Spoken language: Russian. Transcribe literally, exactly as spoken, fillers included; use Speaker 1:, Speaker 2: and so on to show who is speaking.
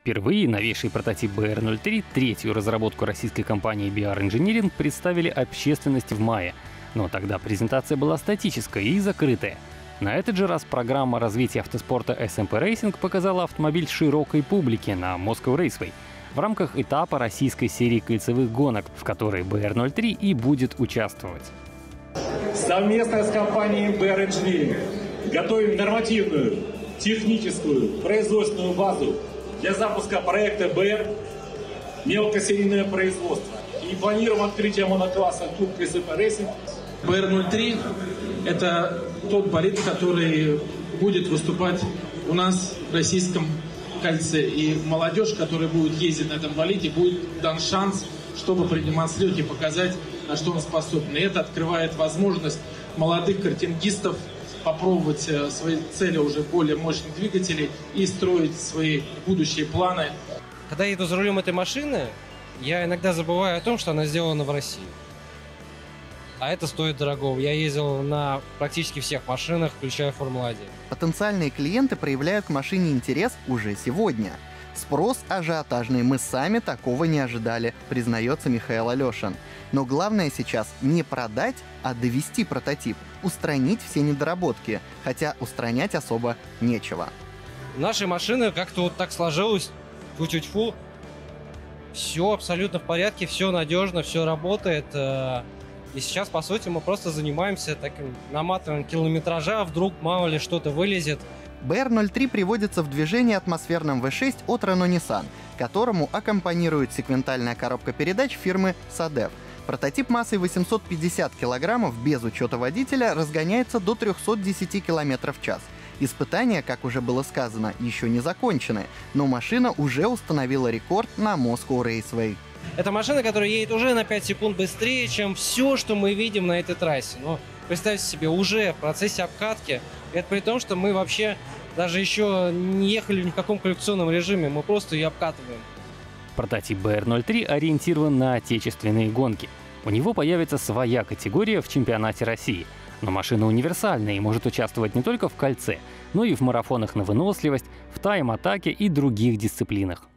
Speaker 1: Впервые новейший прототип бэ эр ноль три, третью разработку российской компании би ар Engineering, представили общественности в мае. Но тогда презентация была статическая и закрытая. На этот же раз программа развития автоспорта эс эм пи Racing показала автомобиль широкой публике на Moscow Raceway в рамках этапа российской серии кольцевых гонок, в которой бэ эр ноль три и будет участвовать.
Speaker 2: Совместно с компанией бэ эр Engineering готовим нормативную, техническую, производственную базу для запуска проекта бэ эр «Мелкосерийное производство». И планируем открытие монокласса Кубка эс эм пи Racing.
Speaker 3: бэ эр ноль три – это тот болид, который будет выступать у нас в российском кольце. И молодежь, которая будет ездить на этом болиде, будет дан шанс, чтобы продемонстрировать и показать, на что он способен. И это открывает возможность молодых картингистов попробовать свои цели уже более мощных двигателей и строить свои будущие планы.
Speaker 4: Когда я еду за рулем этой машины, я иногда забываю о том, что она сделана в России. А это стоит дорого. Я ездил на практически всех машинах, включая Формулу один.
Speaker 5: Потенциальные клиенты проявляют к машине интерес уже сегодня. Спрос ажиотажный, мы сами такого не ожидали, признается Михаил Алешин. Но главное сейчас не продать, а довести прототип, устранить все недоработки, хотя устранять особо нечего.
Speaker 4: Наши машины как-то вот так сложилось, тьфу-тьфу-тьфу. Все абсолютно в порядке, все надежно, все работает. И сейчас, по сути, мы просто занимаемся таким наматыванием километража, а вдруг мало ли что-то вылезет.
Speaker 5: бэ эр ноль три приводится в движение атмосферным вэ шесть от Renault Nissan, которому аккомпанирует секвентальная коробка передач фирмы Садев. Прототип массой восемьсот пятьдесят килограммов без учета водителя разгоняется до трёхсот десяти километров в час. Испытания, как уже было сказано, еще не закончены, но машина уже установила рекорд на Moscow Raceway.
Speaker 4: Это машина, которая едет уже на пять секунд быстрее, чем все, что мы видим на этой трассе. Но представьте себе, уже в процессе обкатки, это при том, что мы вообще даже еще не ехали ни в каком коллекционном режиме, мы просто ее обкатываем.
Speaker 1: Прототип бэ эр ноль три ориентирован на отечественные гонки. У него появится своя категория в чемпионате России. Но машина универсальная и может участвовать не только в кольце, но и в марафонах на выносливость, в тайм-атаке и других дисциплинах.